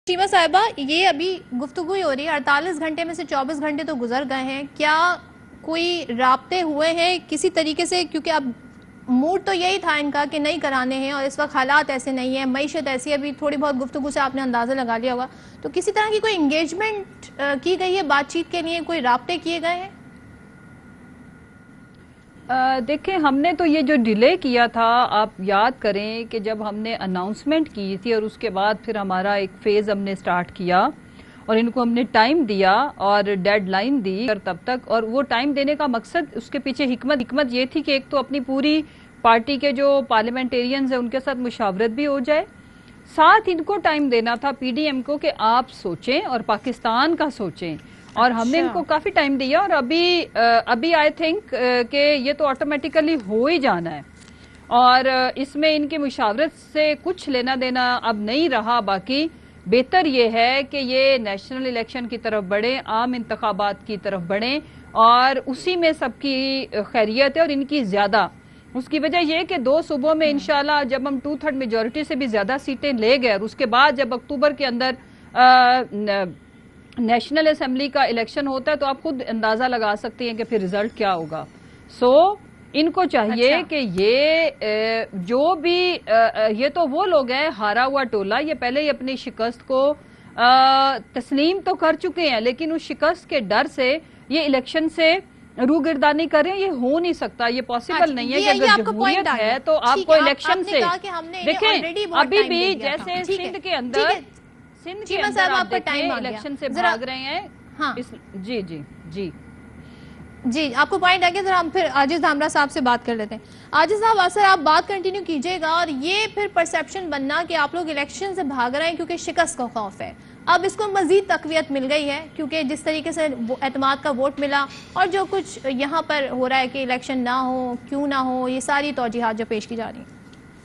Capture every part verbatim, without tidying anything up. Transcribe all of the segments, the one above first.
شیما صاحبہ، یہ ابھی گفتگو ہی ہو رہی ہے، اڑتالیس گھنٹے میں سے چوبیس گھنٹے تو گزر گئے ہیں، کیا کوئی رابطے ہوئے ہیں کسی طریقے سے؟ کیونکہ اب موڈ تو یہی تھا ان کا کہ نہیں کرانے ہیں، اور اس وقت حالات ایسے نہیں ہیں، معیشت ایسی ہے، ابھی تھوڑی بہت گفتگو سے آپ نے اندازہ لگا لیا ہوگا، تو کسی طرح کی کوئی انگیجمنٹ کی گئی ہے بات چیت کے لیے، کوئی رابطے کیے گئے ہیں؟ دیکھیں، ہم نے تو یہ جو ڈیلے کیا تھا، آپ یاد کریں کہ جب ہم نے اناؤنسمنٹ کی تھی اور اس کے بعد پھر ہمارا ایک فیز ہم نے سٹارٹ کیا اور ان کو ہم نے ٹائم دیا اور ڈیڈ لائن دی اور تب تک، اور وہ ٹائم دینے کا مقصد اس کے پیچھے حکمت حکمت یہ تھی کہ ایک تو اپنی پوری پارٹی کے جو پارلیمنٹیرینز ہیں ان کے ساتھ مشاورت بھی ہو جائے، ساتھ ان کو ٹائم دینا تھا پی ڈی ایم کو کہ آپ سوچیں اور پاکستان کا سوچیں، اور ہم نے ان کو کافی ٹائم دیا، اور ابھی ابھی آئی تھنک کہ یہ تو آٹومیٹیکلی ہو ہی جانا ہے، اور اس میں ان کی مشاورت سے کچھ لینا دینا اب نہیں رہا۔ باقی بہتر یہ ہے کہ یہ نیشنل الیکشن کی طرف بڑھیں، عام انتخابات کی طرف بڑھیں، اور اسی میں سب کی خیریت ہے، اور ان کی زیادہ اس کی وجہ یہ کہ دو صوبوں میں انشاءاللہ جب ہم ٹو تھرڈ میجورٹی سے بھی زیادہ سیٹیں لے گئے، اور اس کے بعد جب اکتوبر کے اندر نیشنل اسمبلی کا الیکشن ہوتا ہے تو آپ خود اندازہ لگا سکتے ہیں کہ پھر ریزلٹ کیا ہوگا۔ سو ان کو چاہیے کہ یہ جو بھی یہ تو وہ لوگ ہیں ہارا ہوا ٹولہ، یہ پہلے ہی اپنی شکست کو تسلیم تو کر چکے ہیں، لیکن اس شکست کے ڈر سے یہ الیکشن سے روگردانی کریں، یہ ہو نہیں سکتا، یہ پاسبل نہیں ہے کہ اگر جمہوریت ہے تو آپ کو الیکشن سے دیکھیں ابھی بھی جیسے سندھ کے اندر سندھ کے اندر آپ دیکھیں الیکشن سے بھاگ رہے ہیں۔ جی جی جی جی آپ کو پوائنٹ آگے، ذرا ہم پھر عاجز دھامرا صاحب سے بات کر لیتے ہیں۔ عاجز صاحب، اثر آپ بات کنٹینیو کیجئے گا، اور یہ پھر پرسیپشن بننا کہ آپ لوگ الیکشن سے بھاگ رہے ہیں کیونکہ شکست کا خوف ہے، اب اس کو مزید تقویت مل گئی ہے کیونکہ جس طریقے سے اعتماد کا ووٹ ملا، اور جو کچھ یہاں پر ہو رہا ہے کہ الیکشن نہ ہو، کیوں نہ ہو، یہ ساری توجیحات جو پیش کی جا رہی ہیں۔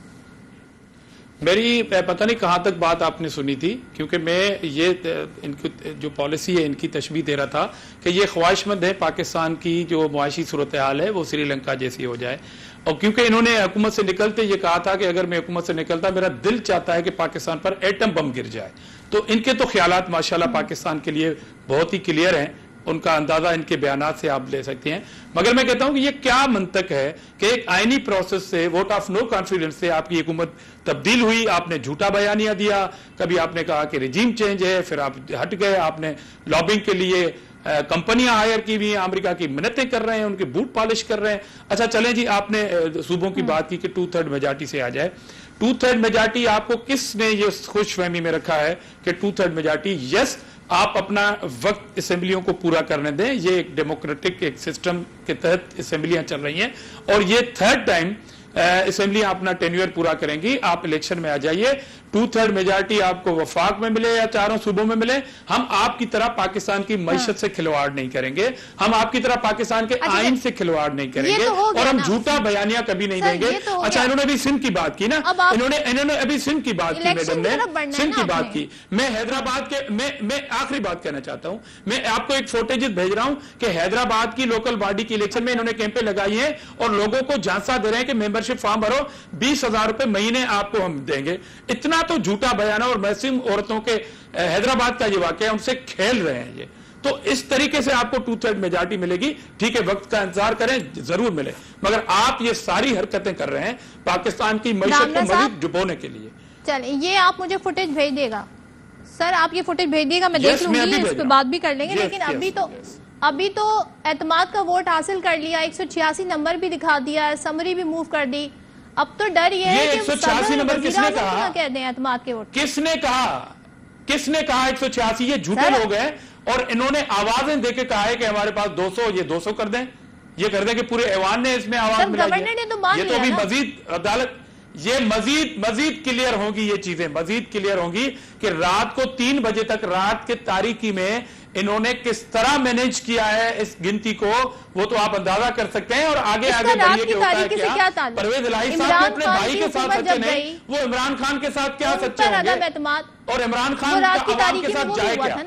میری پتہ نہیں کہاں تک بات آپ نے سنی تھی، کیونکہ میں یہ ان کی جو پالیسی ہے ان کی تشبیہ دے رہا تھا کہ یہ خواہش مند ہے پاکستان کی جو معاشی صورتحال ہے وہ سری لنکا جیسی ہو جائے، اور کیونکہ انہوں نے حکومت سے نکلتے یہ کہا تھا کہ اگر میں حکومت سے نکلتا میرا دل چاہتا ہے کہ پاکستان پر ایٹم بم گر جائے، تو ان کے تو خیالات ماشاءاللہ پاکستان کے لیے بہت ہی کلیئر ہیں، ان کا اندازہ ان کے بیانات سے آپ لے سکتے ہیں، مگر میں کہتا ہوں کہ یہ کیا منطق ہے کہ ایک آئینی پروسیس سے، ووٹ آف نو کانفیڈنس سے آپ کی حکومت تبدیل ہوئی، آپ نے جھوٹا بیانیہ دیا، کبھی آپ نے کہا کہ رجیم چینج ہے، پھر آپ ہٹ گئے، آپ نے لابنگ کے لیے کمپنیاں ہائر کی بھی ہیں، امریکہ کی منتیں کر رہے ہیں، ان کے بوٹ پالش کر رہے ہیں۔ اچھا چلیں جی، آپ نے صوبوں کی بات کی کہ ٹو تھرڈ میجارٹی سے آ جائے، ٹو تھرڈ میجارٹی آپ کو کس نے یہ خوش فہمی میں رکھا ہے کہ ٹو تھرڈ میجارٹی؟ یس، آپ اپنا وقت اسمبلیوں کو پورا کرنے دیں، یہ ایک ڈیموکریٹک ایک سسٹم کے تحت اسمبلیاں چل رہی ہیں، اور یہ تھرڈ ٹائم اسمبلیاں اپنا ٹینیور پورا کریں گی، آپ الیکشن میں آ جائیے، ٹو تھرڈ میجارٹی آپ کو وفاق میں ملے یا چاروں صوبوں میں ملے، ہم آپ کی طرح پاکستان کی معیشت سے کھلواڑ نہیں کریں گے، ہم آپ کی طرح پاکستان کے آئین سے کھلواڑ نہیں کریں گے، اور ہم جھوٹا بیانیہ کبھی نہیں دیں گے۔ اچھا، انہوں نے بھی سندھ کی بات کی نا، انہوں نے انہوں نے ابھی سندھ کی بات کی، میڈم نے سندھ کی بات کی، میں حیدرآباد کے میں میں آخری بات کہنا چاہتا ہوں، میں آپ کو ایک فوٹیجز بھیج رہا ہوں کہ حیدرآباد کی لوکل باڈی کی الیکشن میں انہوں نے کیمپیں لگائی ہیں اور لوگوں کو جھانسا دے رہے ہیں کہ ممبرشپ فارم بھرو، بیس ہزار روپے مہینے آپ کو ہم دیں گے۔ اتنا تو جھوٹا بیانہ، اور محسوم عورتوں کے حیدرآباد کا یہ واقعہ ان سے کھیل رہے ہیں یہ، تو اس طریقے سے آپ کو ٹو تھرڈ میجارٹی ملے گی، ٹھیک ہے، وقت کا انتظار کریں، ضرور ملے، مگر آپ یہ ساری حرکتیں کر رہے ہیں پاکستان کی معیشت کو مزید ڈبونے کے لیے۔ چلیں، یہ آپ مجھے فوٹیج بھیج دے گا سر، آپ یہ فوٹیج بھیج دے گا، میں دیکھ لوں گی، اس پہ بات بھی کر لیں گے، لیکن ابھی تو ابھی تو اعتماد کا ووٹ حاصل کر لیا، ایک سو چھیاسی نمبر بھی دکھا دیا، سمری بھی موو کر دی، اب تو ڈر یہ ہے کہ ایک سو چھیاسی نمبر کس نے کہا؟ کہہ دیں اعتماد کے ووٹ، کس نے کہا کس نے کہا ایک سو چھیاسی؟ یہ جھوٹے لوگ ہیں، اور انہوں نے آوازیں دے کے کہا ہے کہ ہمارے پاس دو سو، یہ دو سو کر دیں، یہ کر دیں کہ پورے ایوان نے اس میں آواز ملائی ہے، یہ تو ابھی مزید عدالت، یہ مزید مزید کلیئر ہوں گی، یہ چیزیں مزید کلیئر ہوں گی کہ رات کو تین بجے تک، رات کے تاریکی میں انہوں نے کس طرح مینیج کیا ہے اس گنتی کو، وہ تو آپ اندازہ کر سکتے ہیں، اور آگے آگے بڑھئے کہ ہوتا ہے کیا۔ پرویز الہی صاحب اپنے بھائی کے ساتھ سچے نہیں، وہ عمران خان کے ساتھ کیا سچے ہوں گے، اور عمران خان کا عوام کے ساتھ جائے کیا؟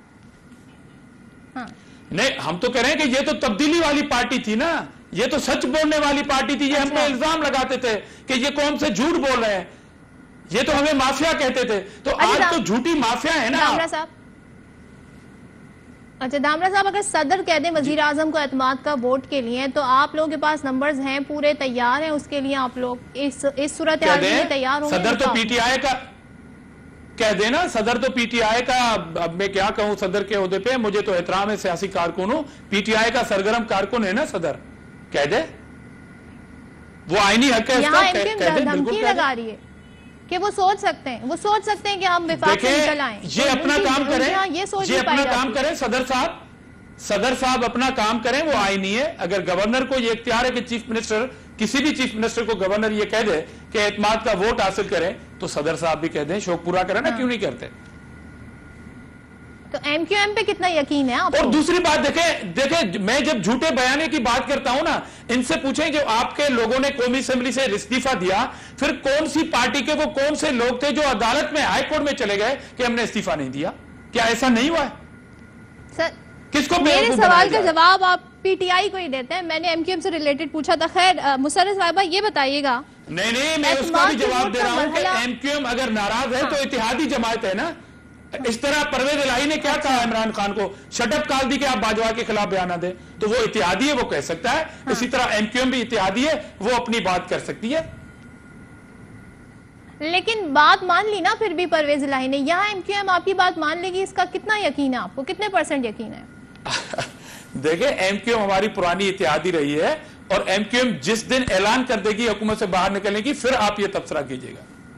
نہیں، ہم تو کہہ رہے ہیں کہ یہ تو تبدیلی والی پارٹی تھی نا، یہ تو سچ بولنے والی پارٹی تھی، یہ ہم پہ الزام لگاتے تھے کہ یہ قوم سے جھوٹ بول رہے ہیں، یہ تو ہمیں مافیا کہتے تھے، تو آج تو جھوٹی مافیا ہے نا. دامرا صاحب اچھا دامرا صاحب اگر صدر کہہ دیں وزیر اعظم کو اعتماد کا ووٹ کے لیے تو آپ لوگوں کے پاس نمبرز ہیں پورے تیار ہیں اس کے لیے، آپ لوگ اس اس صورتحال کے لیے تیار ہوں گے؟ صدر تو پی ٹی آئی کا کہہ دینا، صدر تو پی ٹی آئی کا، اب میں کیا کہوں صدر کے عہدے پہ، مجھے تو احترام ہے سیاسی کارکن ہوں، پی ٹی آئی کا سرگرم کارکن ہے نا صدر، کہہ دے وہ آئینی حق ہے اس کا، کہہ دے، دھمکی لگا رہی ہے کہ وہ سوچ سکتے ہیں وہ سوچ سکتے ہیں کہ ہم وفاق سے نکل آئیں. یہ اپنا کام کریں، یہ اپنا کام کریں صدر صاحب صدر صاحب اپنا کام کریں، وہ آئینی ہے. اگر گورنر کو یہ اختیار ہے کہ چیف منسٹر کسی بھی چیف منسٹر کو گورنر یہ کہہ دے کہ اعتماد کا ووٹ حاصل کریں تو صدر صاحب بھی کہہ دیں شوق پورا کریں نا، کیوں نہیں کرتے؟ تو ایم کیو ایم پہ کتنا یقین ہے آپ کو؟ اور دوسری بات دیکھیں دیکھیں میں جب جھوٹے بیانے کی بات کرتا ہوں نا، ان سے پوچھیں جو آپ کے لوگوں نے قومی اسمبلی سے استعفیٰ دیا، پھر کون سی پارٹی کے وہ کون سے لوگ تھے جو عدالت میں ہائی کورٹ میں چلے گئے کہ ہم نے استعفیٰ نہیں دیا؟ کیا ایسا نہیں ہوا ہے؟ سر کس کو میرے سوال کا جواب آپ پی ٹی آئی کو ہی دیتے ہیں، میں نے ایم کیو ایم سے ریلیٹڈ پوچھا تھا. خیر مسرت صاحبہ یہ بتائیے گا. نہیں نہیں میں اس کا بھی جواب دے رہا ہوں کہ ایم کیو ایم اگر ناراض ہے تو اتحادی جماعت ہے نا. اس طرح پرویز الہی نے کیا کہا عمران خان کو، شٹ اپ کال دی کہ آپ باجوہ کے خلاف بیانہ دیں، تو وہ اتحادی ہے، وہ کہہ سکتا ہے. اسی طرح ایم کیو ایم بھی اتحادی ہے، وہ اپنی بات کر سکتی ہے. لیکن بات مان لی نا پھر بھی پرویز الہی نے، یہاں ایم کیو ایم آپ کی بات مان لے گی، اس کا کتنا یقین ہے آپ کو؟ کتنے پرسنٹ یقین ہے؟ دیکھیں ایم کیو ایم ہماری پرانی اتحادی رہی ہے، اور ایم کیو ایم جس دن اعلان کر دے گی حکومت سے باہر نکلنے کی، پھر آپ یہ تبصرہ کیجئے گا.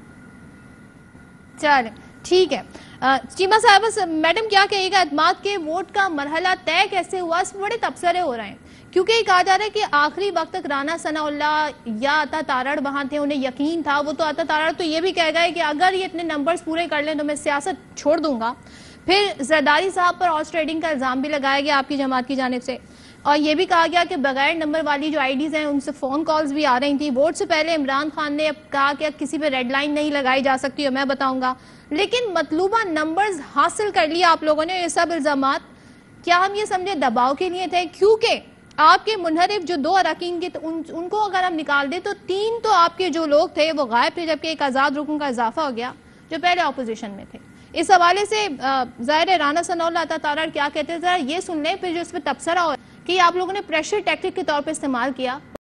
چلیں ٹھیک ہے. چیمہ صاحبہ میڈم کیا کہے گا، اعتماد کے ووٹ کا مرحلہ طے کیسے ہوا؟ اس میں بڑے تبصرے ہو رہے ہیں کیونکہ یہ کہا جا رہا ہے کہ آخری وقت تک رانا ثناء اللہ یا عطا تارڑ وہاں تھے، انہیں یقین تھا. وہ تو عطا تارڑ تو یہ بھی کہہ گئے کہ اگر یہ اتنے نمبرز پورے کر لیں تو میں سیاست چھوڑ دوں گا. پھر زرداری صاحب پر ہارس ٹریڈنگ کا الزام بھی لگایا گیا آپ کی جماعت کی جانب سے، اور یہ بھی کہا گیا کہ بغیر نمبر والی جو آئی ڈیز ہیں ان سے فون کالز بھی آ رہی تھیں. ووٹ سے پہلے عمران خان نے اب کہا کہ کسی پہ ریڈ لائن نہیں لگائی جا سکتی، اور میں بتاؤں گا. لیکن مطلوبہ نمبرز حاصل کر لیا آپ لوگوں نے. یہ سب الزامات کیا ہم یہ سمجھے دباؤ کے لیے تھے؟ کیونکہ آپ کے منحرف جو دو اراکین کے ان کو اگر ہم نکال دیں تو تین تو آپ کے جو لوگ تھے وہ غائب تھے، جبکہ ایک آزاد رکن کا اضافہ ہو گیا جو پہلے اپوزیشن میں تھے. اس حوالے سے ظاہر ہے رانا ثناء اللہ عطا تارڑ کیا کہتے ہیں، ذرا یہ سن لیں. پھر جو اس پہ تبصرہ ہو کہ آپ لوگوں نے پریشر ٹیکٹک کے طور پہ استعمال کیا.